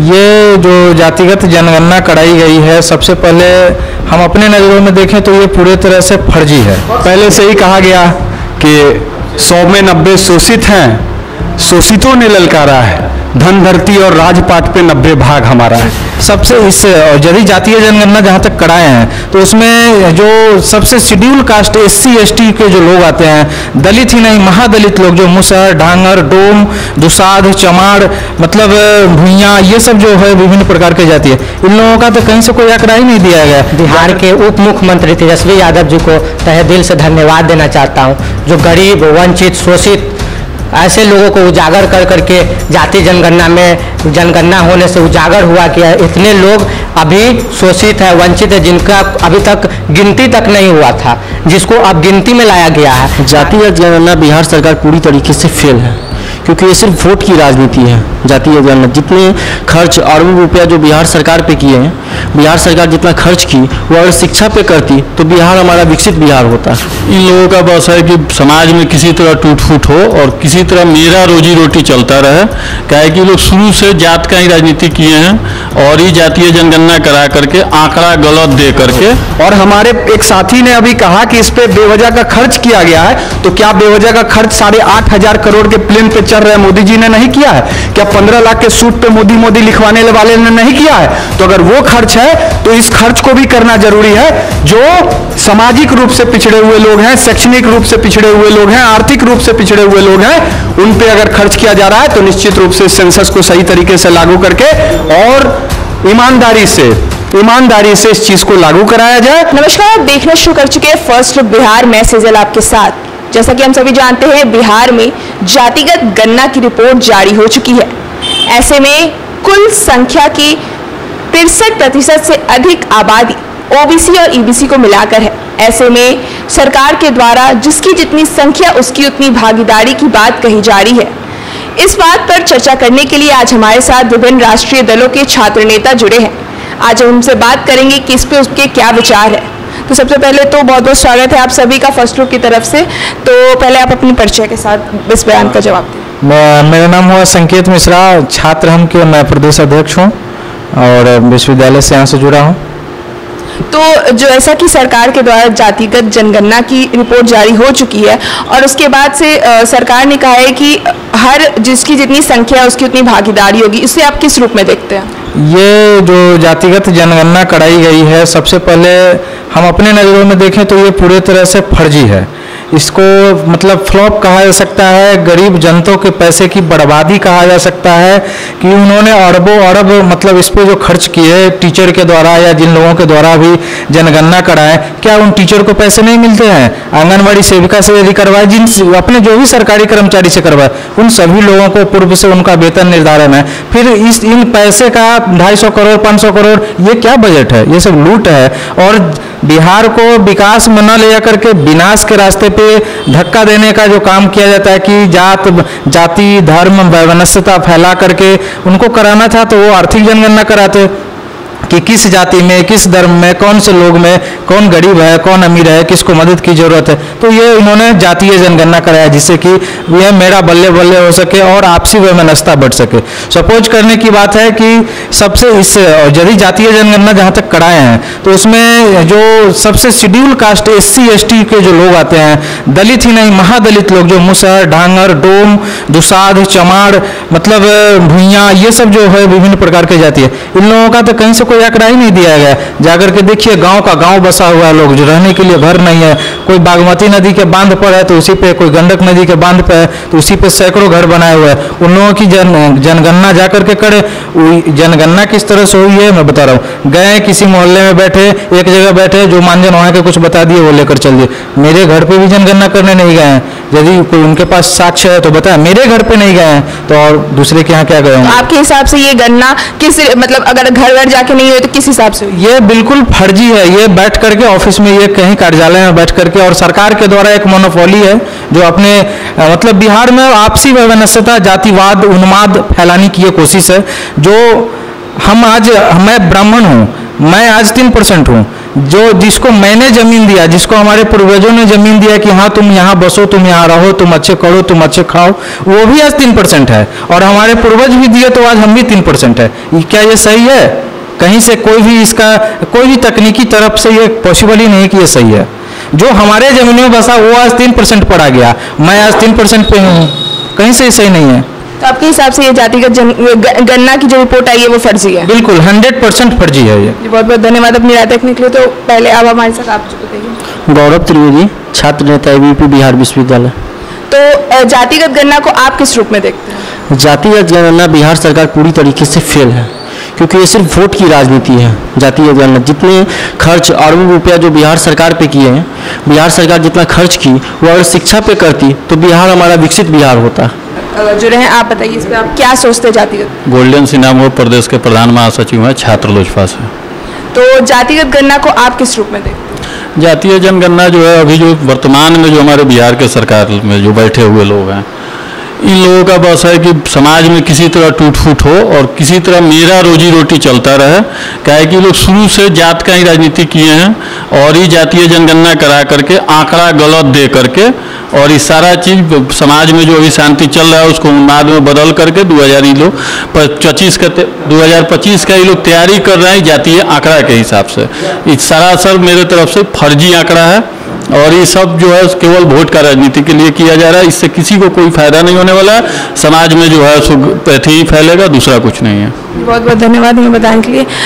ये जो जातिगत जनगणना कराई गई है, सबसे पहले हम अपने नज़रों में देखें तो ये पूरे तरह से फर्जी है। पहले से ही कहा गया कि 100 में 90 शोषित हैं, शोषितों ने ललकारा है, धन धरती और राजपाट पे 90 भाग हमारा है। सबसे इस यदि जातीय जनगणना जहाँ तक कराए हैं तो उसमें जो सबसे शेड्यूल कास्ट SC ST के जो लोग आते हैं, दलित ही नहीं महादलित लोग जो मुसहर, डांगर, डोम, दुसाध, चमार, मतलब भुइयाँ, ये सब जो है विभिन्न प्रकार के जाति है, इन लोगों का तो कहीं से कोई आंकड़ा ही नहीं दिया गया। बिहार के उप मुख्यमंत्री तेजस्वी यादव जी को तहे दिल से धन्यवाद देना चाहता हूँ, जो गरीब, वंचित, शोषित ऐसे लोगों को उजागर कर करके जाति जनगणना होने से उजागर हुआ कि इतने लोग अभी शोषित है, वंचित है, जिनका अभी तक गिनती तक नहीं हुआ था, जिसको अब गिनती में लाया गया है। जातिगत जनगणना बिहार सरकार पूरी तरीके से फेल है, क्योंकि ये सिर्फ वोट की राजनीति है। जातीय जनगणना जितने खर्च अरबों रुपया जो बिहार सरकार पे किए हैं, बिहार सरकार जितना खर्च की वो अगर शिक्षा पे करती तो बिहार हमारा विकसित बिहार होता। इन लोगों का बस है कि समाज में किसी तरह टूट फूट हो और किसी तरह मेरा रोजी रोटी चलता रहे। क्या है कि लोग शुरू से जात का ही राजनीति किए हैं और ही जातीय जनगणना करा करके आंकड़ा गलत दे करके। और हमारे एक साथी ने अभी कहा कि इस पे बेवजह का खर्च किया गया है, तो क्या बेवजह का खर्च 8,500 करोड़ के प्लेन पे चल रहे मोदी जी ने नहीं किया है? क्या 15 लाख के सूट पे मोदी लिखवाने वाले ने नहीं किया है? तो अगर वो खर्च है तो इस खर्च को भी करना जरूरी है। जो सामाजिक रूप से पिछड़े हुए लोग हैं, शैक्षणिक रूप से पिछड़े हुए लोग हैं, आर्थिक रूप से पिछड़े हुए लोग हैं, उन पे अगर खर्च किया जा रहा है तो निश्चित रूप से सेंसस को सही तरीके से लागू करके और ईमानदारी से इस चीज को लागू कराया जाए। नमस्कार, आप देखना शुरू कर चुके हैं फर्स्ट बिहार, मैं सेजल आपके साथ। जैसा कि हम सभी जानते हैं, बिहार में जातिगत गणना की रिपोर्ट जारी हो चुकी है। ऐसे में कुल संख्या की 63% से अधिक आबादी OBC और EBC को मिलाकर है। ऐसे में सरकार के द्वारा जिसकी जितनी संख्या उसकी उतनी भागीदारी की बात कही जा रही है। इस बात पर चर्चा करने के लिए आज हमारे साथ विभिन्न राष्ट्रीय दलों के छात्र नेता जुड़े हैं। आज हम उनसे बात करेंगे कि इस पे उसके क्या विचार है। तो सबसे पहले तो बहुत बहुत स्वागत है आप सभी का फर्स्ट लुक की तरफ से। तो पहले आप अपनी परिचय के साथ इस बयान का जवाब दें। मेरा नाम हुआ संकेत मिश्रा, छात्र हम के मैं प्रदेश अध्यक्ष हूँ और विश्वविद्यालय से यहाँ से जुड़ा हूँ। तो जो ऐसा कि सरकार के द्वारा जातिगत जनगणना की रिपोर्ट जारी हो चुकी है और उसके बाद से सरकार ने कहा है कि हर जिसकी जितनी संख्या है उसकी उतनी भागीदारी होगी, इसे आप किस रूप में देखते हैं? ये जो जातिगत जनगणना कराई गई है, सबसे पहले हम अपने नज़रों में देखें तो ये पूरे तरह से फर्जी है। इसको मतलब फ्लॉप कहा जा सकता है, गरीब जनता के पैसे की बर्बादी कहा जा सकता है कि उन्होंने अरबों अरब मतलब इस पे जो खर्च किए टीचर के द्वारा या जिन लोगों के द्वारा भी जनगणना कराएं, क्या उन टीचर को पैसे नहीं मिलते हैं? आंगनबाड़ी सेविका से यदि करवाए, जिन अपने जो भी सरकारी कर्मचारी से करवाए, उन सभी लोगों को पूर्व से उनका वेतन निर्धारण है। फिर इन पैसे का 250 करोड़ 500 करोड़ ये क्या बजट है? ये सब लूट है और बिहार को विकास में न ले जाकर के विनाश के रास्ते पे धक्का देने का जो काम किया जाता है कि जाति धर्म वैमनस्यता फैला करके उनको कराना था, तो वो आर्थिक जनगणना कराते कि किस जाति में, किस धर्म में, कौन से लोग में कौन गरीब है, कौन अमीर है, किसको मदद की जरूरत है। तो ये इन्होंने जातीय जनगणना कराया जिससे कि यह मेरा बल्ले बल्ले हो सके और आपसी वैमनस्यता बढ़ सके। सपोज करने की बात है कि सबसे इस यदि जातीय जनगणना जहाँ तक कराए हैं तो उसमें जो सबसे शेड्यूल कास्ट SC ST के जो लोग आते हैं, दलित ही नहीं महादलित लोग जो मुसहर, डांगर, डोम, दुसाध, चमार, मतलब भुइयाँ, ये सब जो है विभिन्न प्रकार के जाति है, इन लोगों का तो कहीं से कोई आंकड़ा ही नहीं दिया गया। जाकर के देखिए गांव का गांव बसा हुआ है, लोग जो रहने के लिए घर नहीं है, कोई बागमती नदी के बांध पर है तो उसी पे, कोई गंडक नदी के बांध पे है तो उसी पे सैकड़ों घर बनाए हुए हैं। उन लोगों की जनगणना जाकर के करे। जनगणना किस तरह से हुई है मैं बता रहा हूँ। गए किसी मोहल्ले में बैठे, एक जगह बैठे, जो मानजन वहाँ के कुछ बता दिए वो लेकर चल दिए। मेरे घर पे भी जनगणना करने नहीं गए हैं, यदि कोई उनके पास साक्ष्य है तो बताया, मेरे घर पे नहीं गए हैं तो और दूसरे के यहाँ क्या गए हैं? आपके हिसाब से ये गणना किस मतलब अगर घर घर जाके नहीं हुई तो किस हिसाब से? ये बिल्कुल फर्जी है। ये बैठ करके ऑफिस में, ये कहीं कार्यालय में बैठ करके, और सरकार के द्वारा एक मोनोपोली है जो अपने मतलब बिहार में आपसी वैमनस्यता, जातिवाद, उन्माद फैलाने की ये कोशिश है। जो मैं ब्राह्मण हूँ, मैं आज 3% हूँ। जो जिसको मैंने ज़मीन दिया, जिसको हमारे पूर्वजों ने ज़मीन दिया कि हाँ तुम यहाँ बसो, तुम यहाँ रहो, तुम अच्छे करो, तुम अच्छे खाओ, वो भी आज 3% है। और हमारे पूर्वज भी दिए तो आज हम भी 3% है। क्या ये सही है? कहीं से कोई भी इसका कोई भी तकनीकी तरफ से ये पॉसिबल ही नहीं कि ये सही है। जो हमारे ज़मीन में बसा वो आज 3% पड़ा गया, मैं आज 3% पे हूँ, कहीं से सही नहीं है। तो आपके हिसाब से ये जातिगत गणना की जो रिपोर्ट आई है वो फर्जी है? बिल्कुल 100% फर्जी है ये। बहुत बहुत धन्यवाद अपनी राय रखने के लिए। तो पहले अब हमारे साथ आप जो बताइए। गौरव त्रिवेदी, छात्र नेता एबीवीपी बिहार विश्वविद्यालय। तो जातिगत गणना को आप किस रूप में देखते हैं? जातिगत गणना बिहार सरकार पूरी तरीके से फेल है, क्योंकि ये सिर्फ वोट की राजनीति है। जातिगत गणना जितने खर्च अरबों रुपया जो बिहार सरकार पे किए हैं, बिहार सरकार जितना खर्च की वो अगर शिक्षा पे करती तो बिहार हमारा विकसित बिहार होता। जो रहे आप बताइए इस पर आप क्या सोचते हैं जातिगत? गोल्डन सिन्हा वो प्रदेश के प्रधान महासचिव हैं, छात्र लोजपा से। तो जातिगत गणना को आप किस रूप में देखते हैं? जातीय जनगणना जो है अभी जो वर्तमान में जो हमारे बिहार के सरकार में जो बैठे हुए लोग हैं, इन लोगों का बस है कि समाज में किसी तरह टूट फूट हो और किसी तरह मेरा रोजी रोटी चलता रहे। क्या है कि लोग शुरू से जात का ही राजनीति किए हैं और ही जातीय जनगणना करा करके आंकड़ा गलत दे करके और ये सारा चीज़ समाज में जो अभी शांति चल रहा है उसको उन्माद में बदल करके 2025 का ये लोग तैयारी कर रहे हैं जातीय आंकड़ा के हिसाब से। ये सरासर मेरे तरफ से फर्जी आंकड़ा है और ये सब जो है केवल वोट का राजनीति के लिए किया जा रहा है। इससे किसी को कोई फायदा नहीं होने वाला है, समाज में जो है सो पैथी ही फैलेगा, दूसरा कुछ नहीं है। बहुत बहुत धन्यवाद हमें बताने के लिए।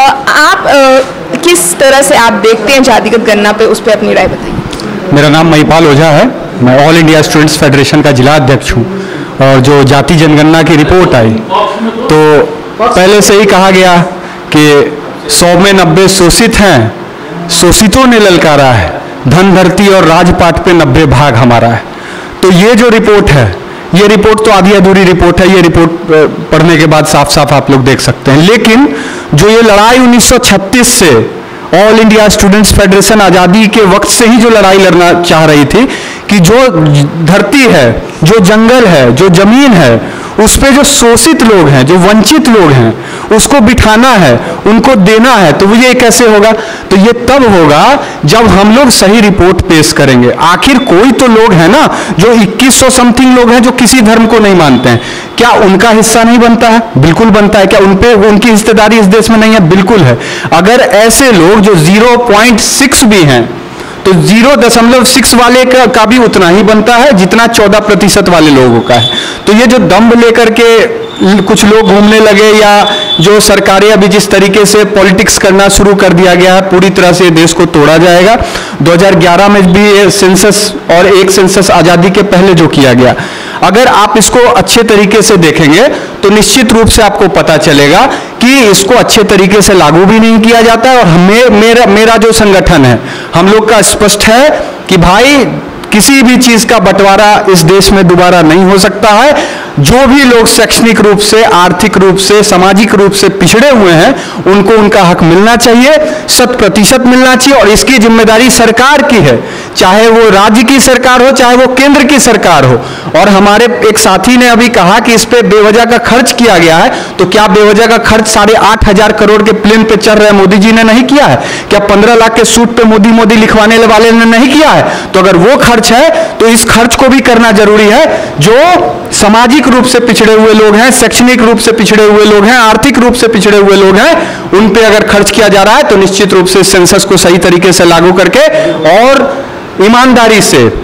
आप किस तरह से आप देखते हैं जातिगत गणना पे, उस पर अपनी राय बताइए। मेरा नाम महिपाल ओझा है, मैं ऑल इंडिया स्टूडेंट्स फेडरेशन का जिला अध्यक्ष हूँ। और जो जाति जनगणना की रिपोर्ट आई तो पहले से ही कहा गया कि 100 में 90 शोषित हैं, शोषितों ने ललकारा है, धन धरती और राजपाट पे 90 भाग हमारा है। तो ये जो रिपोर्ट है, ये रिपोर्ट तो आधी अधूरी रिपोर्ट है, ये रिपोर्ट पढ़ने के बाद साफ साफ आप लोग देख सकते हैं। लेकिन जो ये लड़ाई 1936 से ऑल इंडिया स्टूडेंट्स फेडरेशन आज़ादी के वक्त से ही जो लड़ाई लड़ना चाह रही थी कि जो धरती है, जो जंगल है, जो जमीन है, उस पे जो शोषित लोग हैं, जो वंचित लोग हैं, उसको बिठाना है, उनको देना है। तो ये कैसे होगा? तो ये तब होगा जब हम लोग सही रिपोर्ट पेश करेंगे। आखिर कोई तो लोग हैं ना, जो 2100 समथिंग लोग हैं जो किसी धर्म को नहीं मानते हैं, क्या उनका हिस्सा नहीं बनता है? बिल्कुल बनता है। क्या उनपे उनकी हिस्सेदारी इस देश में नहीं है? बिल्कुल है। अगर ऐसे लोग जो 0.6 भी हैं तो 0.6 वाले का भी उतना ही बनता है जितना 14% वाले लोगों का है। तो ये जो दम्भ लेकर के कुछ लोग घूमने लगे, या जो सरकारें अभी जिस तरीके से पॉलिटिक्स करना शुरू कर दिया गया है, पूरी तरह से देश को तोड़ा जाएगा। 2011 में भी ये सेंसस और एक सेंसस आज़ादी के पहले जो किया गया, अगर आप इसको अच्छे तरीके से देखेंगे तो निश्चित रूप से आपको पता चलेगा कि इसको अच्छे तरीके से लागू भी नहीं किया जाता है। और मेरा जो संगठन है, हम लोग का स्पष्ट है कि भाई किसी भी चीज का बंटवारा इस देश में दोबारा नहीं हो सकता है। जो भी लोग शैक्षणिक रूप से, आर्थिक रूप से, सामाजिक रूप से पिछड़े हुए हैं, उनको उनका हक मिलना चाहिए, 100% मिलना चाहिए। और इसकी जिम्मेदारी सरकार की है, चाहे वो राज्य की सरकार हो, चाहे वो केंद्र की सरकार हो। और हमारे एक साथी ने अभी कहा कि इस पे बेवजह का खर्च किया गया है, तो क्या बेवजह का खर्च 8,500 करोड़ के प्लेन पे चल रहे मोदी जी ने नहीं किया है? क्या 15 लाख के सूट पे मोदी लिखवाने वाले ने नहीं किया है? तो अगर वो खर्च है तो इस खर्च को भी करना जरूरी है। जो सामाजिक रूप से पिछड़े हुए लोग हैं, शैक्षणिक रूप से पिछड़े हुए लोग हैं, आर्थिक रूप से पिछड़े हुए लोग हैं, उन पे अगर खर्च किया जा रहा है तो निश्चित रूप से सेंसस को सही तरीके से लागू करके और ईमानदारी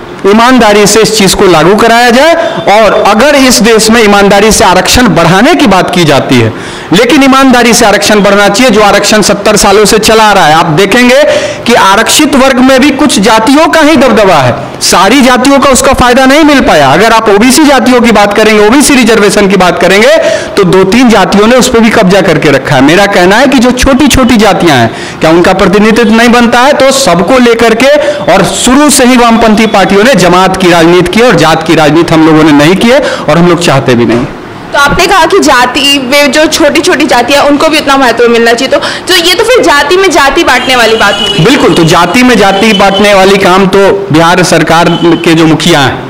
से इस चीज को लागू कराया जाए। और अगर इस देश में ईमानदारी से आरक्षण बढ़ाने की बात की जाती है, लेकिन ईमानदारी से आरक्षण बढ़ना चाहिए। जो आरक्षण 70 सालों से चला आ रहा है, आप देखेंगे कि आरक्षित वर्ग में भी कुछ जातियों का ही दबदबा है, सारी जातियों का उसका फायदा नहीं मिल पाया। अगर आप ओबीसी जातियों की बात करेंगे, ओबीसी रिजर्वेशन की बात करेंगे, तो 2-3 जातियों ने उस पर भी कब्जा करके रखा है। मेरा कहना है कि जो छोटी छोटी जातियां हैं, क्या उनका प्रतिनिधित्व नहीं बनता है? तो सबको लेकर के, और शुरू से ही वामपंथी पार्टियों ने जमात की राजनीति की और जात की राजनीति हम लोगों ने नहीं की है और हम लोग चाहते भी नहीं। तो आपने कहा कि जाति, वे जो छोटी छोटी जातियां, उनको भी उतना महत्व मिलना चाहिए। तो ये तो फिर जाति में जाति बांटने वाली बात होगी। बिल्कुल, तो जाति में जाति बांटने वाली काम तो बिहार सरकार के जो मुखिया हैं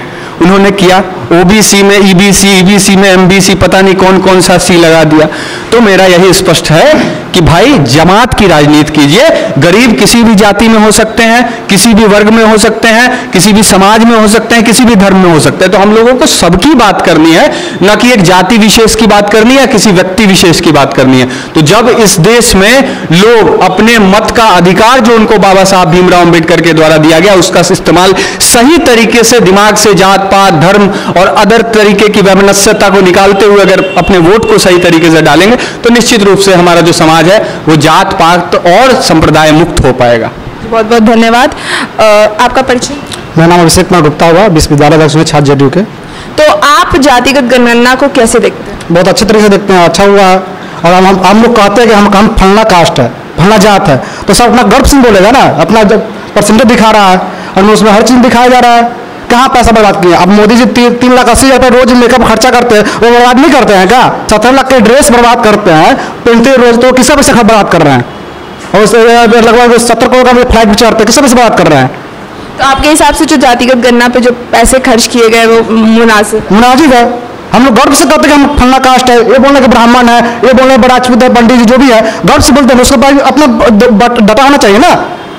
इन्होंने किया। ओबीसी में ईबीसी, ईबीसी में एमबीसी, पता नहीं कौन कौन सा सी लगा दिया। तो मेरा यही स्पष्ट है कि भाई जमात की राजनीति कीजिए। गरीब किसी भी जाति में हो सकते हैं, किसी भी वर्ग में हो सकते हैं, किसी भी समाज में हो सकते हैं, किसी भी धर्म में हो सकते हैं। तो हम लोगों को सबकी बात करनी है, न कि एक जाति विशेष की बात करनी है, किसी व्यक्ति विशेष की बात करनी है। तो जब इस देश में लोग अपने मत का अधिकार जो उनको बाबा साहब भीमराव अंबेडकर के द्वारा दिया गया उसका इस्तेमाल सही तरीके से, दिमाग से, जात पात, धर्म और अदर तरीके की वैमनस्यता को निकालते हुए अगर अपने वोट को सही तरीके से डालेंगे तो निश्चित रूप से हमारा जो समाज है वो जात पात और संप्रदाय मुक्त हो पाएगा। बहुत बहुत धन्यवाद। आपका परिचय? मेरा नाम अभिषेक कुमार गुप्ता हुआ, विश्वविद्यालय अध्यक्ष में छात्र जेडीयू के। तो आप जातिगत जनगणना को कैसे देखते हैं? बहुत अच्छे तरीके से देखते हैं, अच्छा हुआ है। और हम लोग कहते हैं कि हम फलना कास्ट है, फलना जात है, तो सब अपना गर्व से बोलेगा ना, अपना जब परसेंटेज दिखा रहा है और उसमें हर चीज़ दिखाया जा रहा है। कहाँ पैसा बर्बाद किया? अब मोदी जी 3,80,000 रोज मेकअप खर्चा करते हैं, वो बर्बाद नहीं करते हैं क्या? 17 लाख के ड्रेस बर्बाद करते हैं 35 रोज, तो किससे पैसे बर्बाद कर रहे हैं? और लगभग 70 करोड़ का फ्लाइट भी चढ़ते हैं, किससे पैसे बर्बाद कर रहे हैं? तो आपके हिसाब से जो जातिगत गणना पे जो पैसे खर्च किए गए वो मुनासिब है। हम लोग गर्व से कहते हैं कि हम फलना कास्ट है, ये बोलने के ब्राह्मण है, ये बोलने राजपूत है, पंडित जी जो भी है, गर्व से बोलते हैं, उसके बाद अपना डाटा होना चाहिए ना।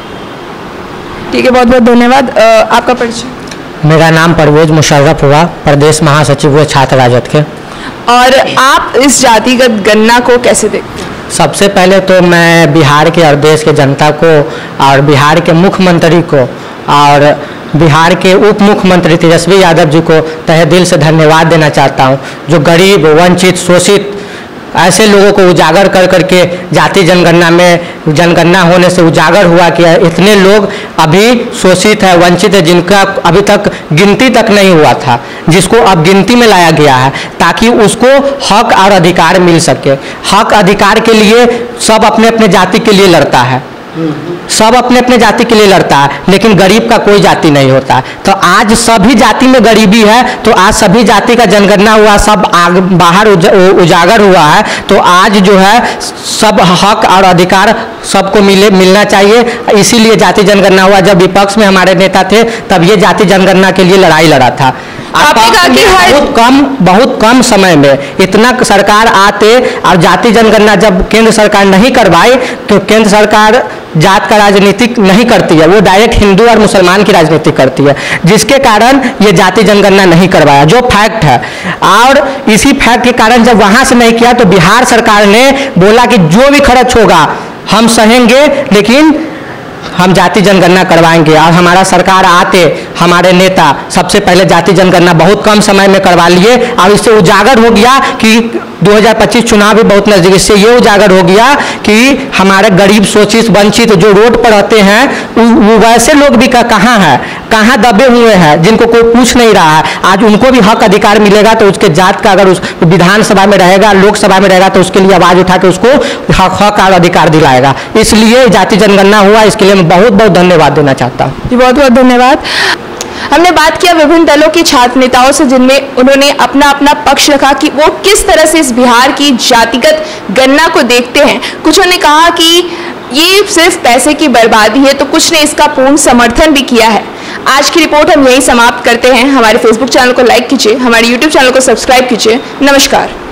ठीक है, बहुत बहुत धन्यवाद। आपका परिचय? मेरा नाम परवेज मुशर्रफ हुआ, प्रदेश महासचिव हुए छात्र राजद के। और आप इस जातिगत गणना को कैसे देखते हैं? सबसे पहले तो मैं बिहार के और देश के जनता को और बिहार के मुख्यमंत्री को और बिहार के उप मुख्यमंत्री तेजस्वी यादव जी को तहे दिल से धन्यवाद देना चाहता हूं, जो गरीब, वंचित, शोषित ऐसे लोगों को उजागर कर करके जाति जनगणना में जनगणना होने से उजागर हुआ कि इतने लोग अभी शोषित है, वंचित है, जिनका अभी तक गिनती तक नहीं हुआ था, जिसको अब गिनती में लाया गया है ताकि उसको हक और अधिकार मिल सके। हक अधिकार के लिए सब अपने अपने जाति के लिए लड़ता है, सब अपने अपने जाति के लिए लड़ता है, लेकिन गरीब का कोई जाति नहीं होता। तो आज सभी जाति में गरीबी है, तो आज सभी जाति का जनगणना हुआ, सब बाहर उजागर हुआ है। तो आज जो है सब हक और अधिकार सबको मिलना चाहिए, इसीलिए जाति जनगणना हुआ। जब विपक्ष में हमारे नेता थे तब ये जाति जनगणना के लिए लड़ाई लड़ा था। आपने कहा कि बहुत कम समय में इतना सरकार आते और जाति जनगणना जब केंद्र सरकार नहीं करवाई, तो केंद्र सरकार जात का राजनीतिक नहीं करती है, वो डायरेक्ट हिंदू और मुसलमान की राजनीति करती है, जिसके कारण ये जाति जनगणना नहीं करवाया, जो फैक्ट है। और इसी फैक्ट के कारण जब वहां से नहीं किया तो बिहार सरकार ने बोला कि जो भी खर्च होगा हम सहेंगे, लेकिन हम जाति जनगणना करवाएंगे। और हमारा सरकार आते हमारे नेता सबसे पहले जाति जनगणना बहुत कम समय में करवा लिए, और इससे उजागर हो गया कि 2025 चुनाव भी बहुत नजदीक, इससे ये उजागर हो गया कि हमारे गरीब, शोषित, वंचित जो रोड पर रहते हैं वो वैसे लोग भी कहाँ हैं, कहाँ दबे हुए हैं, जिनको कोई पूछ नहीं रहा है। आज उनको भी हक अधिकार मिलेगा, तो उसके जात का अगर उस विधानसभा में रहेगा, लोकसभा में रहेगा, तो उसके लिए आवाज उठा के उसको हक और अधिकार दिलाएगा। इसलिए जाति जनगणना हुआ, इसके लिए मैं बहुत बहुत धन्यवाद देना चाहता हूँ। बहुत बहुत धन्यवाद। हमने बात किया विभिन्न दलों के छात्र नेताओं से, जिनमें उन्होंने अपना अपना पक्ष रखा कि वो किस तरह से इस बिहार की जातिगत गणना को देखते हैं। कुछ ने कहा कि ये सिर्फ पैसे की बर्बादी है, तो कुछ ने इसका पूर्ण समर्थन भी किया है। आज की रिपोर्ट हम यही समाप्त करते हैं। हमारे फेसबुक चैनल को लाइक कीजिए, हमारे यूट्यूब चैनल को सब्सक्राइब कीजिए। नमस्कार।